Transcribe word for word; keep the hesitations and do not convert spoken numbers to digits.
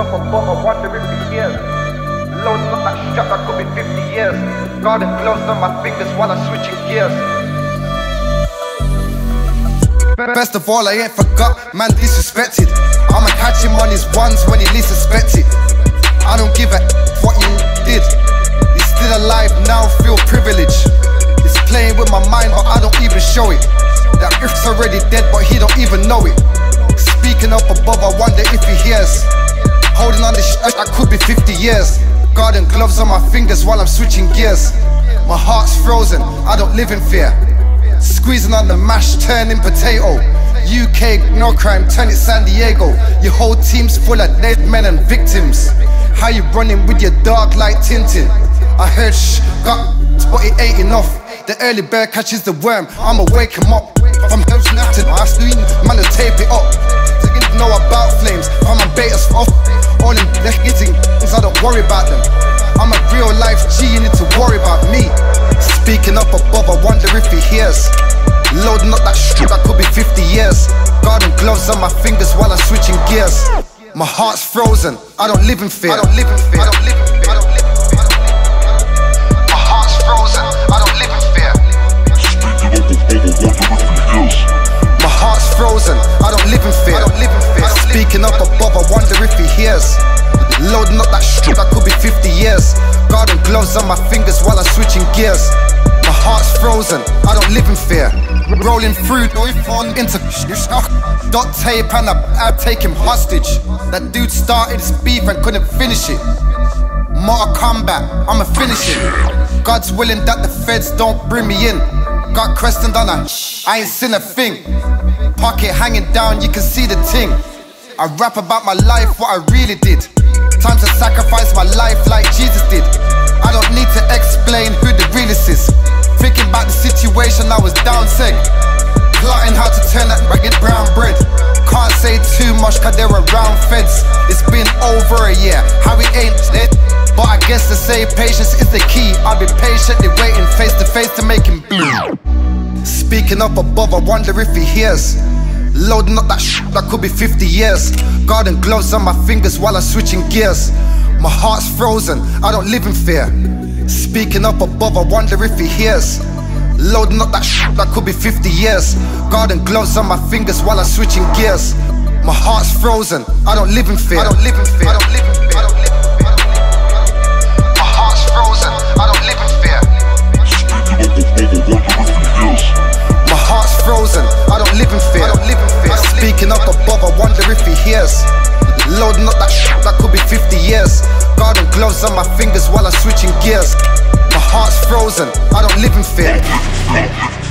up above, I wonder if he hears. Loading up that strap that could be fifty years. Garden gloves on my fingers while I'm switching gears. Best of all, I ain't forgot, man disrespected. I'ma catch him on his ones when he least suspect it. I don't give a what you did. He's still alive now, feel privileged. It's playing with my mind, but I don't even show it. That riff's already dead, but he don't even know it. Speaking up above, I wonder if he hears. Holding on this sh I could be fifty years. Garden gloves on my fingers while I'm switching gears. My heart's frozen, I don't live in fear. Squeezing on the mash, turning potato. U K, no crime, turn it San Diego. Your whole team's full of dead men and victims. How you running with your dog like Tintin? I heard shh, got but it ain't enough. The early bird catches the worm, I'ma wake him up. From hell snap to my screen, man to tape it up. So you know about flames, I'm a betas off. All in the hitting things, I don't worry about them. I'm a real life G, you need to worry about me. Speaking up above, I wonder if he hears. Loading up that shit, that could be fifty years. Garden gloves on my fingers while I'm switching gears. My heart's frozen, I don't live in fear. I don't live in fear. I don't live in fear. I don't live in fear. My heart's frozen, I don't live in fear. My heart's frozen, I don't live in fear. I don't live in fear. Speaking up above, I wonder if he hears. Loading up that shit, that could be fifty years. Garden gloves on my fingers while I'm switching gears. My heart's frozen, I don't live in fear. Rolling through, into dot tape and I, I take him hostage. That dude started his beef and couldn't finish it. Mortal Kombat, I'ma finish it. God's willing that the feds don't bring me in. Got questioned on a, I ain't seen a thing. Pocket hanging down, you can see the ting. I rap about my life, what I really did. Time to sacrifice my life like Jesus did. I don't need to explain who the realest is. Thinking about the situation, I was down sick. Plotting how to turn that ragged brown bread. Can't say too much cause they're around feds. It's been over a year, how it ain't dead. But I guess to say patience is the key. I've been patiently waiting face to face to make him bleed. Speaking up above, I wonder if he hears. Loading up that shit, that could be fifty years. Garden gloves on my fingers while I'm switching gears. My heart's frozen, I don't live in fear. Speaking up above, I wonder if he hears. Loading up that shit, that could be fifty years. Garden gloves on my fingers while I'm switching gears. My heart's frozen, I don't live in fear. I don't live in fear. I don't live in fear. I don't live in fear. I don't live in fear. My heart's frozen, I don't live in fear. My heart's frozen, I don't live in fear. I don't live in fear. Speaking up above, I wonder if he hears. Loading up that shit, that could be fifty years. Garden gloves on my fingers while I'm switching gears. My heart's frozen, I don't live in fear.